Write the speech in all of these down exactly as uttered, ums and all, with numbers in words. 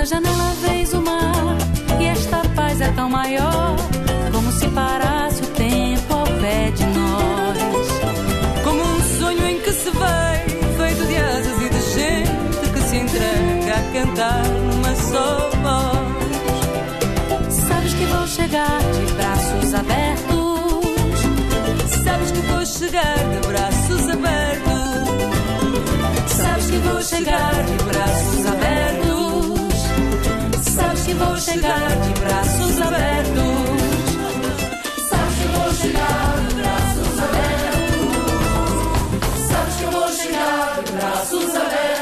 Pela janela vês o mar e esta paz é tão maior, como se parasse o tempo ao pé de nós. Como um sonho em que se vai, feito de asas e de gente que se entrega a cantar numa só voz. Sabes que vou chegar de braços abertos, sabes que vou chegar de braços abertos, sabes que vou chegar de braços abertos, sabes que vou chegar de braços abertos, sabes que vou chegar de braços abertos, sabes que vou chegar de braços abertos.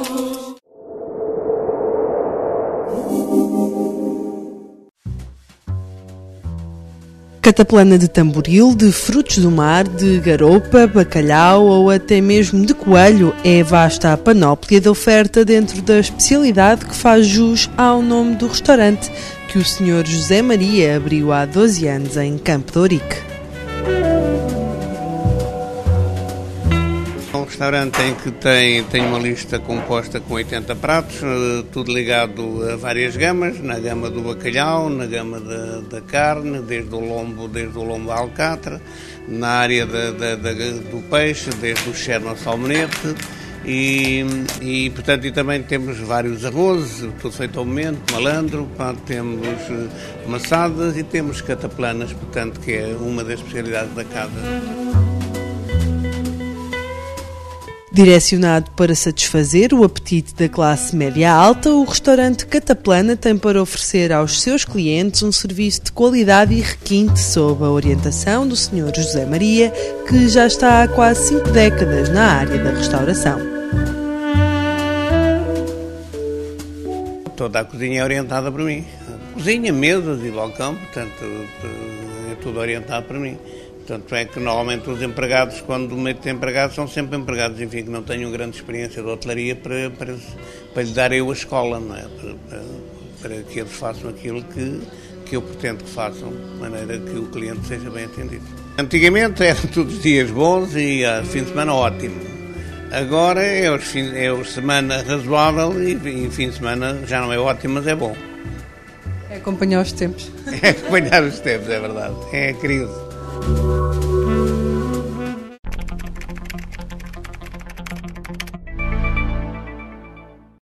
Cataplana de tamboril, de frutos do mar, de garopa, bacalhau ou até mesmo de coelho é vasta a panóplia de oferta dentro da especialidade que faz jus ao nome do restaurante que o senhor José Maria abriu há doze anos em Campo de Ourique. Um restaurante em que tem, tem uma lista composta com oitenta pratos, tudo ligado a várias gamas, na gama do bacalhau, na gama da, da carne, desde o lombo, desde o lombo à alcatra, na área da, da, da, do peixe, desde o cherno ao salmonete, e, e portanto e também temos vários arrozes, tudo feito ao momento, malandro, pá, temos massadas e temos cataplanas, portanto que é uma das especialidades da casa. Direcionado para satisfazer o apetite da classe média-alta, o restaurante Cataplana tem para oferecer aos seus clientes um serviço de qualidade e requinte sob a orientação do senhor José Maria, que já está há quase cinco décadas na área da restauração. Toda a cozinha é orientada por mim. Cozinha, mesas e balcão, portanto, é tudo orientado por mim. Tanto é que normalmente os empregados, quando meto empregados, são sempre empregados, enfim, que não tenham grande experiência de hotelaria para, para, para lhe dar eu a escola, não é? Para, para, para que eles façam aquilo que, que eu pretendo que façam, de maneira que o cliente seja bem atendido. Antigamente eram todos os dias bons e a fim de semana ótimo. Agora é os fim, é os semana razoável e, e fim de semana já não é ótimo, mas é bom. É acompanhar os tempos. É acompanhar os tempos, é verdade. É a crise.